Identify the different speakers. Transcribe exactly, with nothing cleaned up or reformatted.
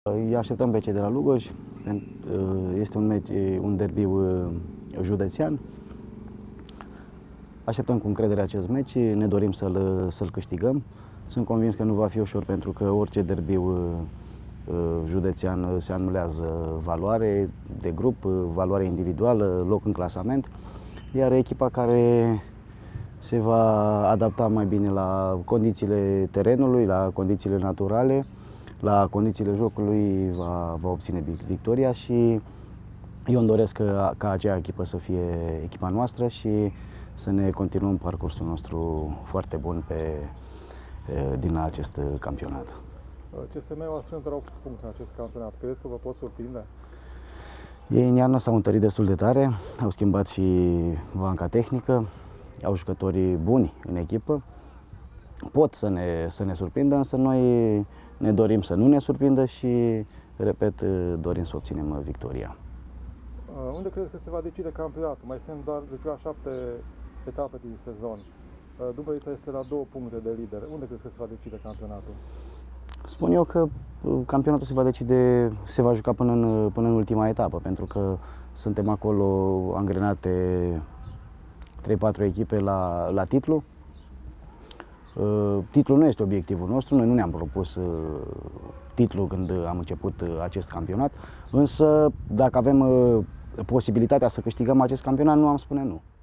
Speaker 1: Îi așteptăm pe cei de la Lugoj. Este un, meci, un derbiu județean. Așteptăm cu încredere acest meci, ne dorim să-l să-l câștigăm. Sunt convins că nu va fi ușor, pentru că orice derbiu județean se anulează valoare de grup, valoare individuală, loc în clasament, iar echipa care se va adapta mai bine la condițiile terenului, la condițiile naturale, la condițiile jocului, va, va obține victoria și eu îmi doresc ca, ca acea echipă să fie echipa noastră și să ne continuăm parcursul nostru foarte bun pe, din acest campionat.
Speaker 2: C S M-ul a strâns opt puncte în acest campionat. Credeți că vă pot surprinde?
Speaker 1: Ei în iarnă s-au întărit destul de tare, au schimbat și banca tehnică, au jucători buni în echipă. Pot să ne, să ne surprindă, însă noi ne dorim să nu ne surprindă și, repet, dorim să obținem victoria.
Speaker 2: Unde credeți că se va decide campionatul? Mai sunt doar deja șapte etape din sezon. Dubăița este la două puncte de lider. Unde credeți că se va decide campionatul?
Speaker 1: Spun eu că campionatul se va decide, se va juca până în, până în ultima etapă, pentru că suntem acolo angrenate trei patru echipe la, la titlu. Titlul nu este obiectivul nostru, noi nu ne-am propus titlul când am început acest campionat, însă dacă avem posibilitatea să câștigăm acest campionat, nu am spune nu.